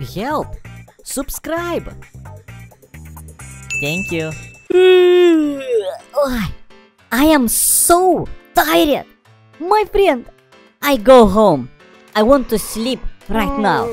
Help! Subscribe! Thank you. I am so tired. My friend, I go home. I want to sleep right now.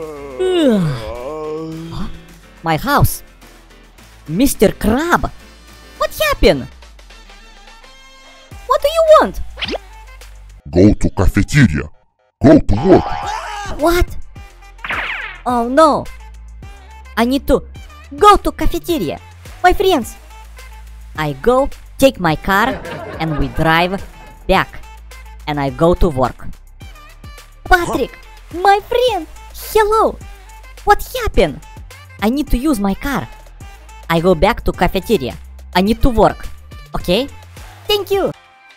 Huh? My house. Mr. Crab. What happened? What do you want? Go to cafeteria. Go to work. What? Oh no. I need to go to cafeteria. My friends. I go, take my car, and we drive back. And I go to work. Patrick, my friend, hello. What happened? I need to use my car. I go back to cafeteria. I need to work. Okay? Thank you.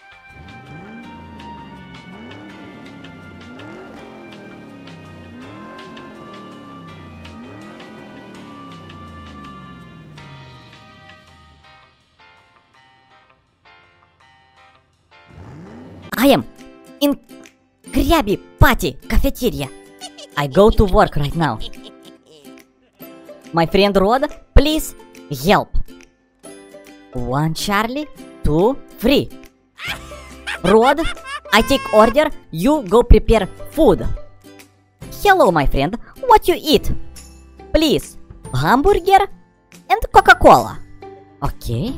I am in Krabby Patty cafeteria. I go to work right now. My friend Rod, please help. 1 Charlie, 2 free. Rod, I take order, you go prepare food. Hello, my friend, what you eat? Please, hamburger and Coca-Cola. Okay.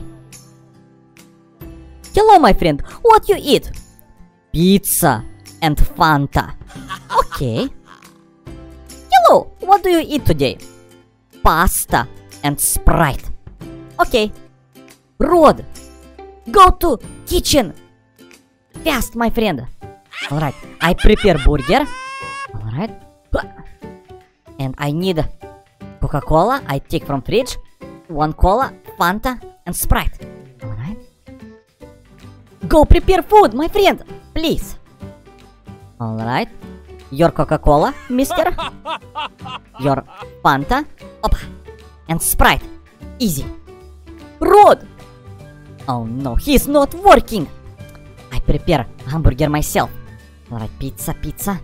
Hello, my friend, what you eat? Pizza and Fanta. Okay. Hello, what do you eat today? Pasta and Sprite. Okay. Rod, go to kitchen. Fast, my friend. Alright, I prepare burger. Alright. And I need Coca-Cola. I take from fridge. 1 cola, Fanta and Sprite. Alright. Go prepare food, my friend. Please. Alright. Your Coca-Cola, mister. Your Fanta. Opa. And Sprite. Easy. Rod! Oh no, he's not working. I prepare hamburger myself. Alright, pizza.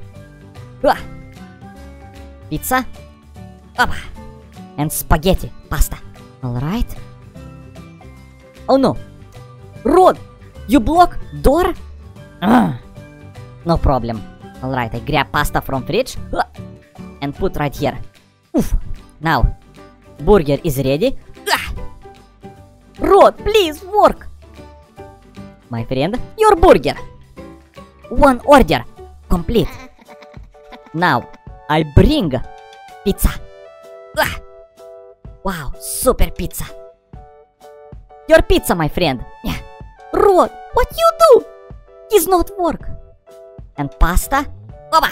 Pizza. Opa. And spaghetti, pasta. Alright. Oh no. Rod! You block door? No problem. Alright, I grab pasta from fridge and put right here. Oof. Now, burger is ready. Rod, please work. My friend, your burger. 1 order complete. Now, I bring pizza. Wow, super pizza. Your pizza, my friend. Rod, what you do? It's not work. And pasta. Opa.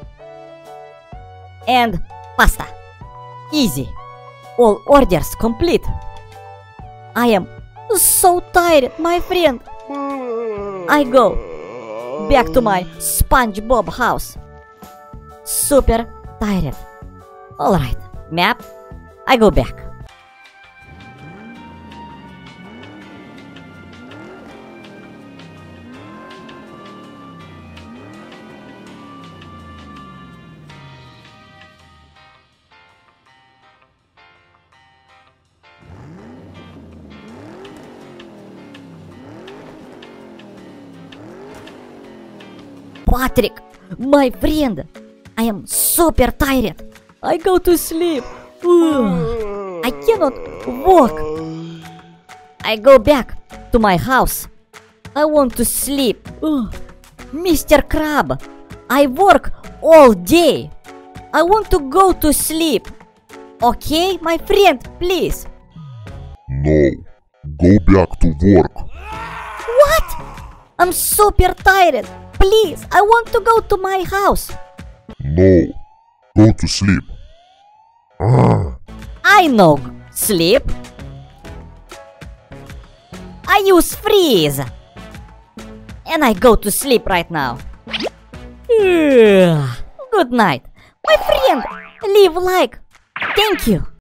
And pasta. Easy. All orders complete. I am so tired, my friend. I go back to my SpongeBob house. Super tired. Alright, map. I go back. Patrick, my friend, I am super tired. I go to sleep. I cannot walk. I go back to my house. I want to sleep. Mr. Crab, I work all day. I want to go to sleep. Okay, my friend, please. No. Go back to work. What? I'm super tired. Please, I want to go to my house. No. Go to sleep. I know sleep. I use freeze. And I go to sleep right now. Good night. My friend, leave like. Thank you.